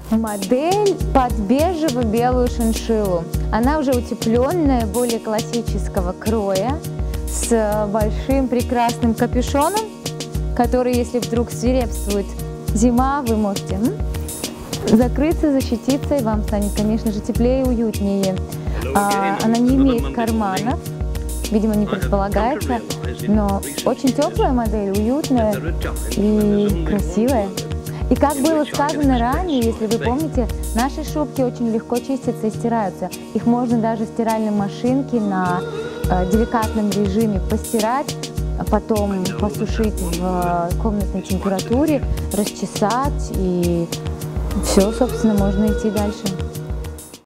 Модель под бежево-белую шиншиллу. Она уже утепленная, более классического кроя, с большим прекрасным капюшоном, который, если вдруг свирепствует зима, вы можете закрыться, защититься, и вам станет, конечно же, теплее и уютнее. Она не имеет карманов, видимо, не предполагается, но очень теплая модель, уютная и красивая. И как было сказано ранее, если вы помните, наши шубки очень легко чистятся и стираются. Их можно даже в стиральной машинке на деликатном режиме постирать, потом посушить в комнатной температуре, расчесать, и все, собственно, можно идти дальше.